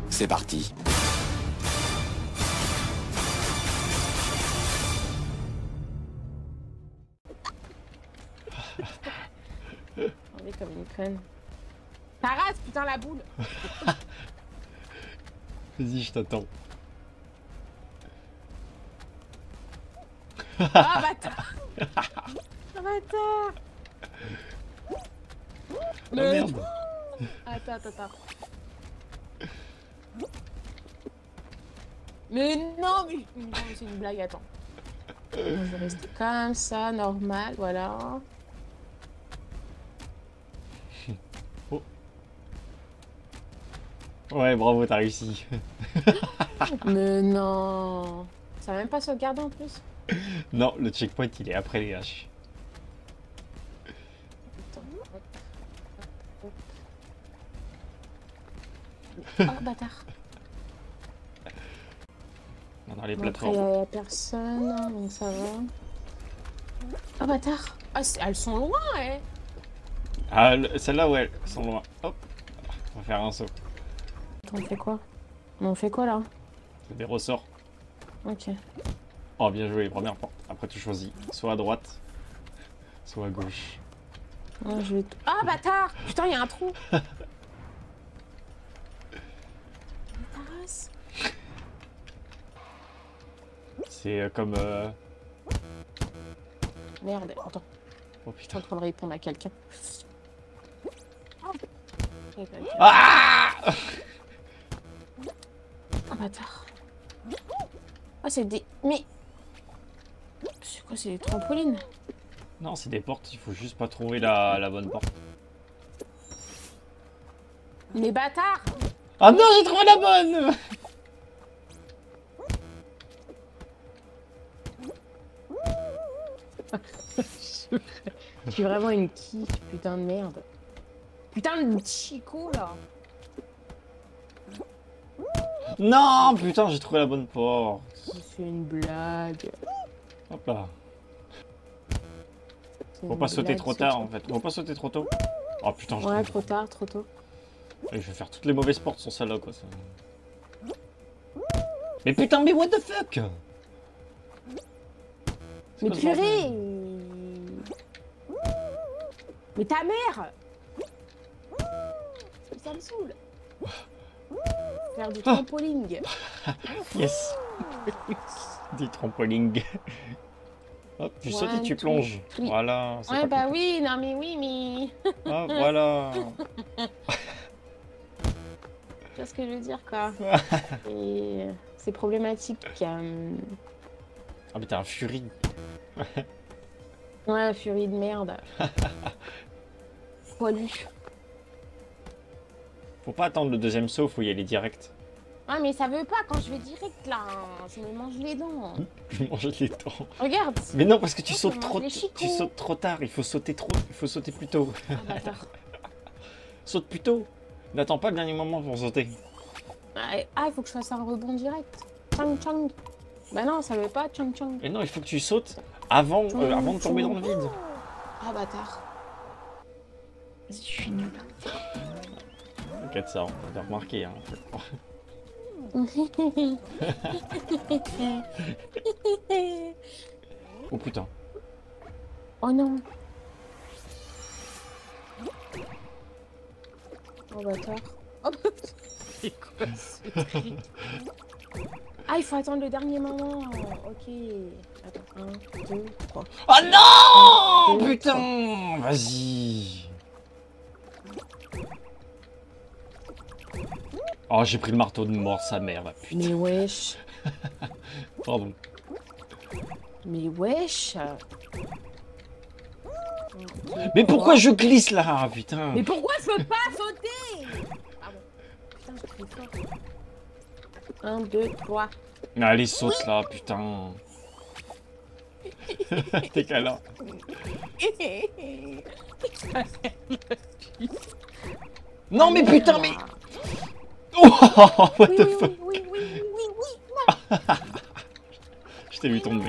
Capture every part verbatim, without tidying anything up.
c'est parti. On est comme une conne. Taras, putain la boule. Vas-y, je t'attends. Ah bâtard. Ah bâtard. Oh Mais... merde. Attends, attends, attends. Mais non, mais, non, mais c'est une blague, attends. Je vais rester comme ça, normal, voilà. Oh. Ouais, bravo, t'as réussi. Mais non. Ça va même pas sauvegarder en plus. Non, le checkpoint, il est après les haches. Attends, hop, hop, hop. Oh, bâtard. Non, dans les Bon, après, plateformes. il y a personne, donc ça va. Oh, bâtard. Ah, c'est- elles sont loin, eh. Ah, le- celle-là, ouais, elles sont loin. Hop, on va faire un saut. Attends, on fait quoi? On fait quoi, là? C'est des ressorts. Ok. Oh, bien joué, première porte. Après, tu choisis soit à droite, soit à gauche. Ah, je vais... Ah, bâtard. Putain, il y a un trou. Taras. C'est euh, comme... euh, Merde, attends. Oh Je suis putain. en train de répondre à quelqu'un. Ah Ah, bâtard. Ah, c'est des... Mais... C'est quoi, c'est des trampolines? Non, c'est des portes, il faut juste pas trouver la, la bonne porte. Mais bâtard. Ah non, j'ai trouvé la bonne. Je suis vraiment une qui, putain de merde. Putain de chico, là. Non, putain, j'ai trouvé la bonne porte. C'est une blague. Hop là. C'est Faut une pas sauter blague, trop ce tard truc. en fait. Faut pas sauter trop tôt. Oh putain, je Ouais, trouve- trop tard, trop tôt. Et je vais faire toutes les mauvaises portes sur celle-là quoi. Ça... Mais putain, mais what the fuck? C'est Mais quoi ce bordel? purée. Mais ta mère. Ça me saoule. Faire du trampoline. Yes. Du trampoline. Hop, tu sautes et One, tu two, plonges. three. Voilà. c'est Ouais, pas bah compliqué. oui, non mais oui, mais... Ah, voilà. Tu vois ce que je veux dire, quoi. Et c'est problématique. euh, Ah, mais t'es un furie. Ouais, furie de merde. Poilu. Faut pas attendre le deuxième saut, faut y aller direct. Ah, mais ça veut pas quand je vais direct, là. Je me mange les dents. Je mange les dents. Regarde. Mais non, parce que tu Oh, sautes ça trop, mange les tu chicots. sautes trop tard. Il faut sauter trop, il faut sauter plus tôt. Ah, bâtard. Saute plus tôt. N'attends pas le dernier moment pour sauter. Ah, et- ah, il faut que je fasse un rebond direct. Chang chang. Bah non, ça veut pas, chang chang. Et non, il faut que tu sautes avant, euh, avant de tomber dans le vide. Ah, bâtard. Vas-y, je suis nulle. T'inquiète, ça, on va remarquer. Hein. Oh putain. Oh non. Oh, bâtard. Oh, c'est quoi ce truc? Ah, il faut attendre le dernier moment. Ok. Attends, un, deux, trois. Oh non, Deux, putain. Vas-y. Oh, j'ai pris le marteau de mort, sa mère, là, putain. Mais wesh. Pardon. Mais wesh. Mais pourquoi je glisse là, putain? Mais pourquoi je peux pas sauter? Ah bon. Putain, je crie fort. Un, deux, trois. Allez, saute là, putain. T'es qu'à là. Non, mais putain, mais. Oh, what Oui, the oui, fuck? oui, oui, oui, oui, oui, Je t'ai vu tomber.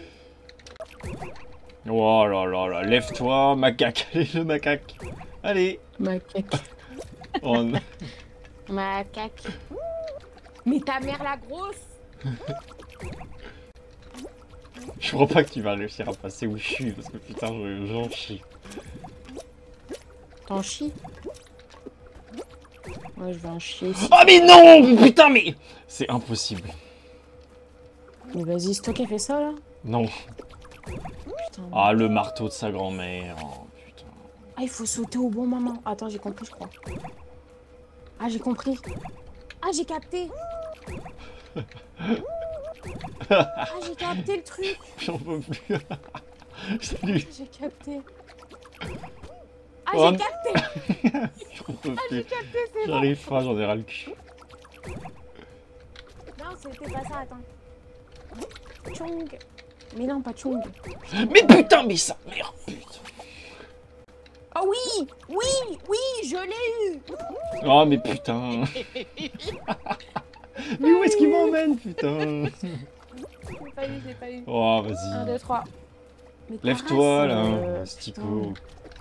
Oh là là là, lève-toi, macaque. Allez, le macaque. Allez. Macaque. Oh, non. Macaque. Mais ta mère la grosse. Je crois pas que tu vas réussir à passer où je suis, parce que putain, j'en chie. T'en chies? Ouais, je vais en chier aussi. Oh mais non! Putain, mais... C'est impossible. Mais vas-y, c'est toi qui as fait ça, là? Non. Putain. Ah, le marteau de sa grand-mère. Oh, putain. Ah, il faut sauter au bon moment. Attends, j'ai compris, je crois. Ah, j'ai compris. Ah, j'ai capté. Ah, j'ai capté le truc. J'en peux plus. Salut. J'ai capté. Ah, Oh, j'ai capté. J'en peux Ah, j'ai plus. capté, c'est bon. J'arrive pas, j'en ai ras le cul. Non, c'était pas ça, attends. Tchong. Mais non, pas Tchong. Mais putain, mais ça... Merde, putain. Oh oui, oui, oui, je l'ai eu. Oh mais putain. Mais où est-ce qu'il m'emmène, putain? Je l'ai pas eu, je l'ai pas eu. Oh, un, deux, vas-y. trois. Lève-toi, là, euh, Stico.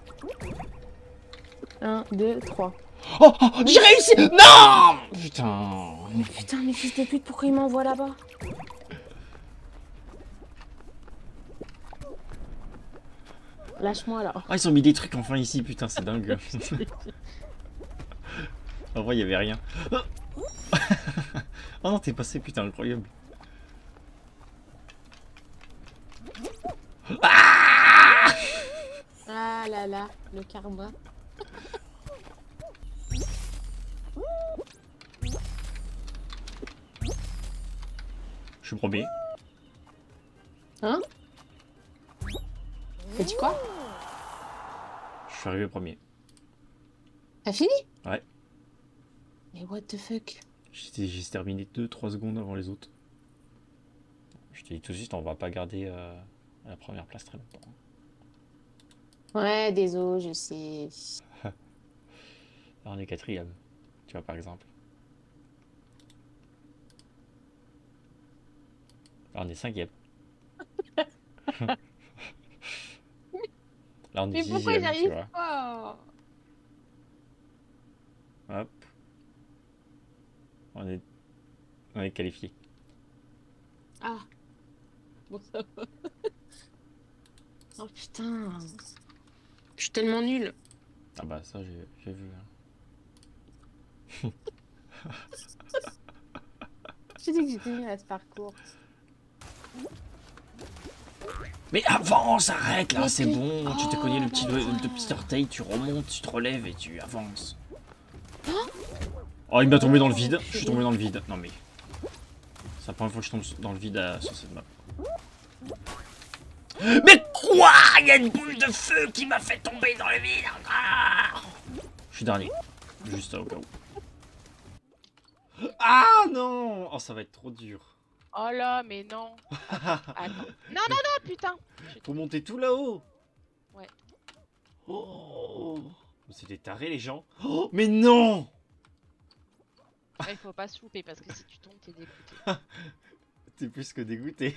un, deux, trois. Oh, oh, j'ai réussi. Non. Putain. Mais putain, mais fils de pute, pourquoi il m'envoie là-bas? Lâche-moi là. Ah, ils ont mis des trucs enfin ici, putain, c'est dingue. En vrai, il y avait rien. Oh non, t'es passé, putain, incroyable. Ah, Ah là là, le karma. je suis premier. Hein? T'as dit quoi? Je suis arrivé premier. T'as fini? Ouais. Mais what the fuck? J'ai j'ai terminé deux trois secondes avant les autres. Je te dis tout de suite, on va pas garder euh, la première place très longtemps. Ouais, désolé, je sais. Là, on est quatrième. Tu vois, par exemple. Là, on est cinquième. Là, on est Mais pourquoi dixième, tu j'arrive vois. pas? Hop. On est, on est qualifié. Ah. Bon, ça va. Oh putain. Je suis tellement nulle. Ah bah ça, j'ai j'ai vu. Hein. Je dis que j'étais nulle à ce parcours. Mais avance, arrête là, Mais c'est puis- bon. Tu te Oh, connais le petit, bah, le, voilà. le petit orteil, tu remontes, tu te relèves et tu avances. Oh, il m'a tombé dans le vide. Je suis tombé dans le vide. Non mais... C'est la première fois que je tombe dans le vide à, sur cette map. Mais quoi? Il y a une boule de feu qui m'a fait tomber dans le vide encore. Je suis dernier. Juste au cas où. Ah non. Oh, ça va être trop dur. Oh là, mais non. Attends. Non, non, non, putain. Faut monter tout là-haut. Ouais. Oh. C'est des tarés les gens. Oh, mais non. Il faut pas se louper parce que si tu tombes, t'es dégoûté. T'es plus que dégoûté.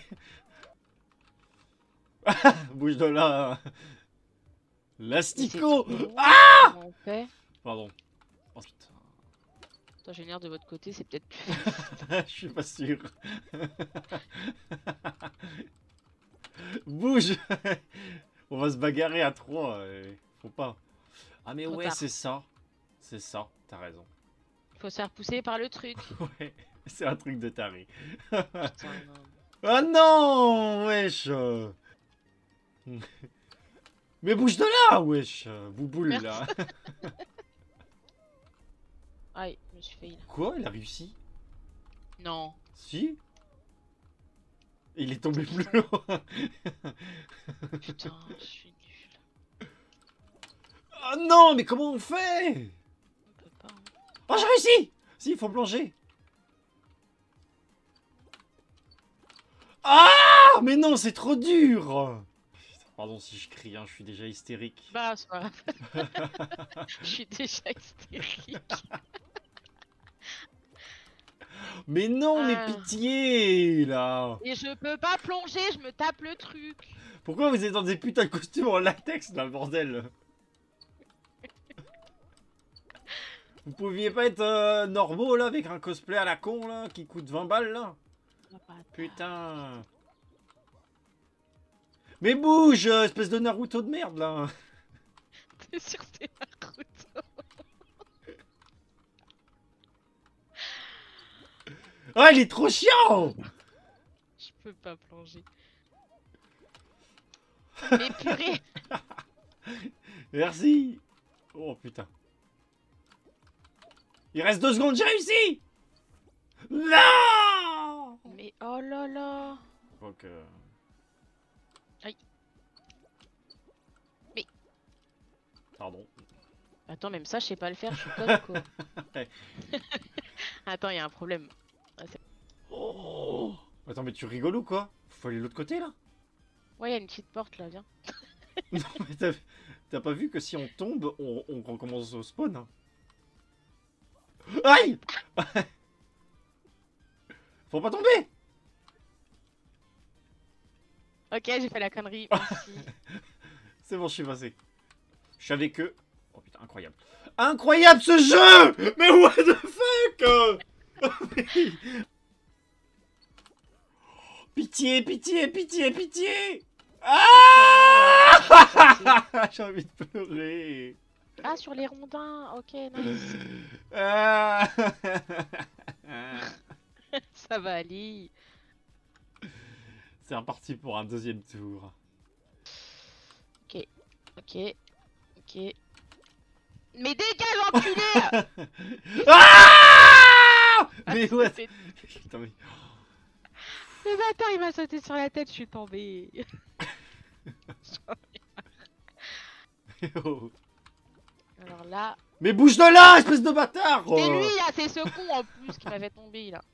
Bouge de là. L'astico. Ah Comment on fait? Pardon. Oh putain. Toi, génieur de votre côté, c'est peut-être plus. Je suis pas sûr. Bouge. On va se bagarrer à trois. euh, Faut pas. Ah mais Trop ouais, tard. c'est ça. C'est ça, t'as raison. Faut se faire pousser par le truc. Ouais, c'est un truc de taré. Putain, non. Ah non, wesh. Mais bouge de là, wesh. Bouboule Merci. là. Aïe, je me suis fait. Quoi, il a réussi? Non. Si. Il est tombé plus loin. Putain, je suis nul. Oh non, mais comment on fait? On peut pas. Hein. Oh, j'ai réussi. Si, il faut plonger. Ah, mais non, c'est trop dur. Pardon si je crie, hein, je suis déjà hystérique. Bah, c'est pas grave. Je suis déjà hystérique. Mais non, Ah. mais pitié, là. Et je peux pas plonger, je me tape le truc. Pourquoi vous êtes dans des putains de costumes en latex, là, bordel? Vous pouviez pas être euh, normaux là avec un cosplay à la con là qui coûte vingt balles là. Putain. Mais bouge, euh, espèce de Naruto de merde là. T'es sûr que c'est Naruto? Ah, il est trop chiant. Je peux pas plonger. Mais purée! Merci. Oh putain. Il reste deux secondes, j'ai réussi. Non. Mais oh là là! Je crois que... Aïe. Mais... Pardon. Attends, même ça, je sais pas le faire, je suis conne quoi. Ouais. Attends, il y a un problème. Ah, Oh. Attends, mais tu rigoles ou quoi? Faut aller de l'autre côté là. ouais, il y a une petite porte là, viens. Non mais t'as... t'as pas vu que si on tombe, on, on recommence au spawn hein. Aïe. Faut pas tomber. Ok, j'ai fait la connerie, merci. C'est bon, je suis passé. Je suis avec eux. Oh putain, incroyable. Incroyable ce jeu. Mais what the fuck. Pitié, pitié, pitié, pitié. Ah. J'ai envie de pleurer. Ah, sur les rondins, ok, nice. Ah. Ça va aller. C'est reparti pour un deuxième tour. Ok, ok, ok. Mais dégage, enculé. Ah. Mais Ah, ouais. c'est- Putain, mais... Le bâtard, il m'a sauté sur la tête, je suis tombée. Oh. Alors là... Mais bouge de là, espèce de bâtard. C'est lui là, c'est ce con en plus qui m'a fait tomber là.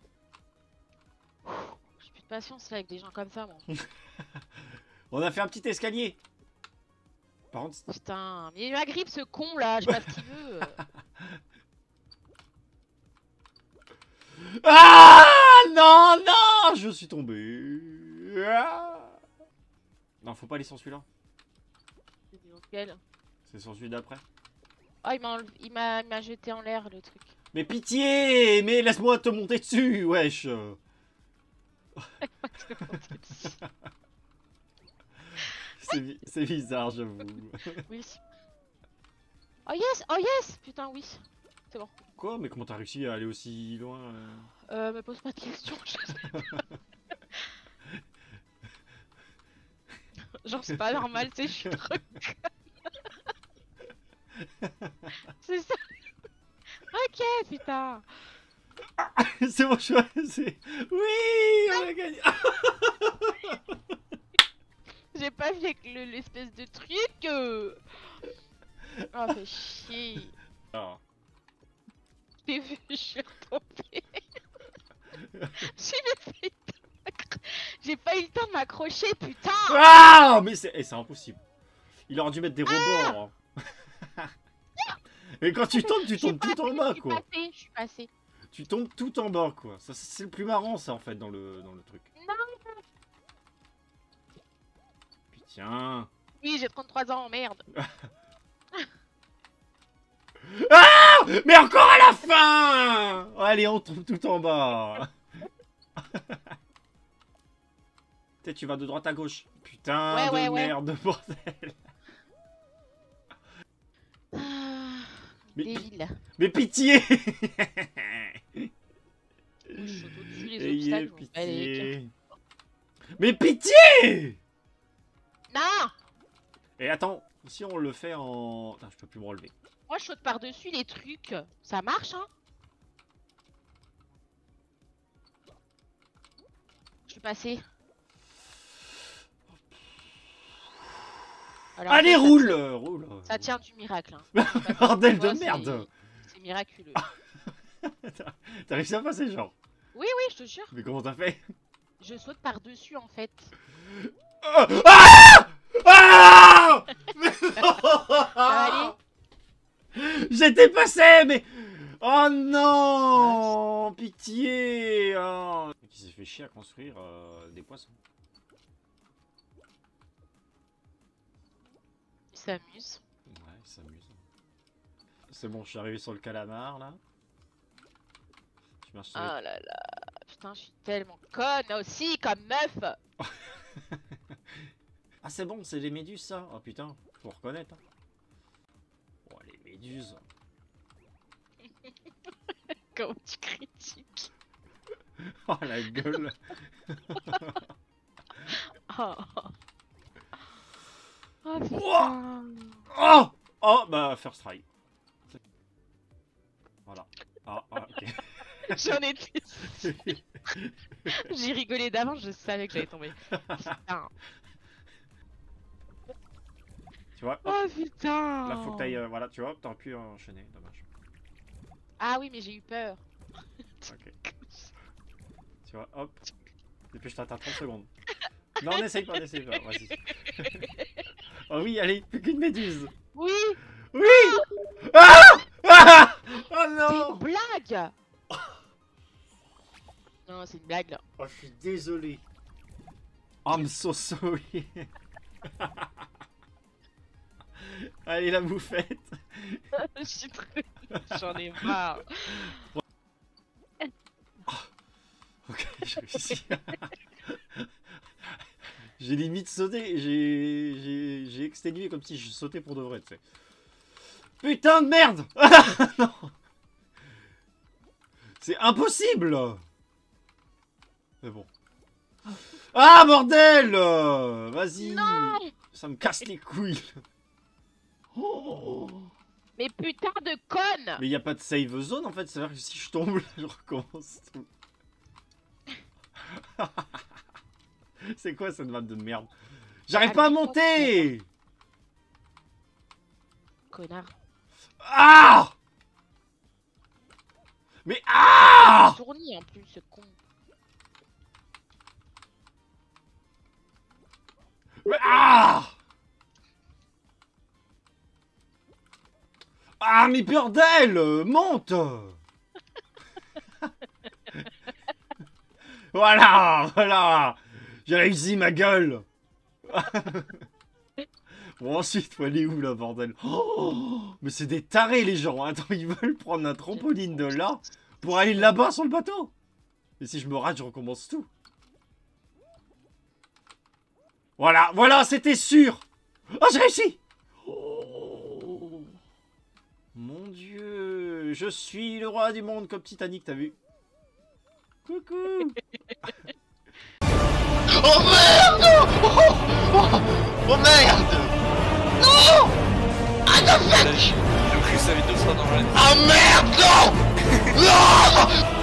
J'ai plus de patience là avec des gens comme ça moi. On a fait un petit escalier. Par contre, Putain, mais il m'agrippe ce con là, je sais pas ce qu'il veut. ah non, non, je suis tombé. Ah. Non, faut pas aller sur celui-là. Lequel? C'est sur celui d'après. Oh, il m'a enlevé- il m'a il m'a jeté en l'air le truc. Mais pitié, mais laisse-moi te monter dessus, wesh. C'est bi- c'est bizarre, j'avoue. Oui. Oh yes, oh yes. Putain oui. C'est bon. Quoi? Mais comment t'as réussi à aller aussi loin euh Euh, me pose pas de questions. je sais pas. Genre c'est pas normal, tu sais, je suis trop conne. C'est ça. Ok, putain. C'est mon choix, c'est... Oui, on a gagné. J'ai pas vu avec le- l'espèce de truc. Euh... Oh, fait chier. Alors, J'ai vu, je suis retombée. J'ai même pas eu le temps de m'accro- J'ai pas eu le temps de m'accrocher, putain. ah, mais c'est eh, c'est impossible. Il aurait dû mettre des rebords. Et quand tu tombes, tu Je suis tombes tout en passée, bas, je suis quoi. passée, je suis passée. Tu tombes tout en bas, quoi. Ça, c'est le plus marrant, ça, en fait, dans le, dans le truc. Non. Putain. Oui, j'ai trente-trois ans, merde. Ah, mais encore à la fin. Allez, on tombe tout en bas. Peut-être tu vas de droite à gauche. Putain Ouais, de ouais, ouais. merde, bordel. Ah, Mais, débile. mais pitié. Je saute au-dessus les Ayez obstacles. je m'en bats les couilles. pitié. Mais pitié. Non. Et attends, si on le fait en... Putain, je peux plus me relever. Moi, je saute par-dessus les trucs. Ça marche, hein? Je suis passée. Alors, Allez, ça, ça roule, tient- roule. Ça tient du miracle. Hein. Bordel Tu vois, de c'est- merde. C'est miraculeux. T'as réussi à passer, genre. Oui, oui, je te jure. Mais comment t'as fait? Je saute par-dessus, en fait. Ah ah ah. Ça va aller? J'étais passé, mais... Oh non. Pitié. Oh. Qui s'est fait chier à construire euh, des poissons. Il s'amuse. Ouais, il s'amuse. C'est bon, je suis arrivé sur le calamar là. Je marche sur Oh les- là là. Putain, je suis tellement conne aussi comme meuf. Ah c'est bon, c'est les méduses ça. Oh putain, faut reconnaître. Hein. Oh les méduses. Comment tu critiques? Oh la gueule. Oh, oh putain. Oh oh bah first try. Voilà. Ah, ah ok. J'en étais sûre. J'ai rigolé d'avance, je savais que j'allais tomber. Putain. Tu vois, hop, Oh putain. là faut que t'ailles, euh, voilà, tu vois, t'aurais pu enchaîner, dommage. Ah oui, mais j'ai eu peur. Ok. Tu vois, hop. Dépêche-toi, t'as trente secondes. Non, n'essaye pas, n'essaye pas, vas-y. Oh oui, allez, plus qu'une méduse. Oui. Oui. Ah ah oh C'est non. une blague. Non, c'est une blague là. Oh, je suis désolé. I'm so sorry. Allez, la bouffette. Je suis très... J'en ai marre. Ok, j'ai réussi. J'ai limite sauté, j'ai j'ai j'ai exténué comme si je sautais pour de vrai, tu sais. Putain de merde. Non. C'est impossible. Mais bon. Ah bordel. Vas-y. Ça me casse les couilles. Oh. Mais putain de conne. Mais il n'y a pas de save zone en fait, c'est-à-dire que si je tombe, je recommence tout. C'est quoi cette map de merde? J'arrive pas à monter. Connard. Ah. Mais ah. Tournis en plus, ce con. Mais ah. Ah mais bordel, monte. Voilà, voilà. J'ai réussi ma gueule. Bon ensuite, faut aller où là bordel? Oh, mais c'est des tarés les gens. Attends, ils veulent prendre un trampoline de là pour aller là-bas sur le bateau. Et si je me rate, je recommence tout. Voilà, voilà, c'était sûr. Oh, j'ai réussi. Oh, mon dieu, je suis le roi du monde comme Titanic, t'as vu? Coucou. Oh merde! Oh, oh, oh merde! Non! Ah the fuck! Le Chris avait deux fois dans le... Ah merde! Non! Non!